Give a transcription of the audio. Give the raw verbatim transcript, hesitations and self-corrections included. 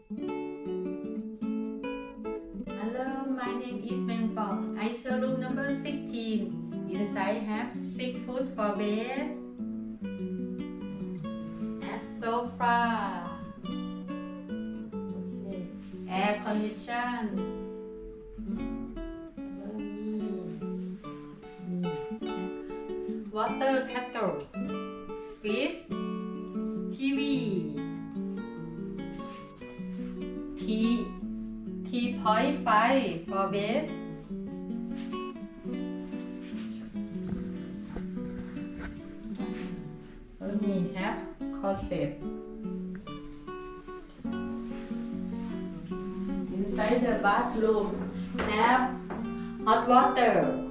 Hello, my name is Meng Pong. I show room number sixteen. Inside have six foot for base. And sofa. Okay. Air condition. Water kettle. Fish. T V. T T-point five for base. We have closet. Inside the bathroom have hot water.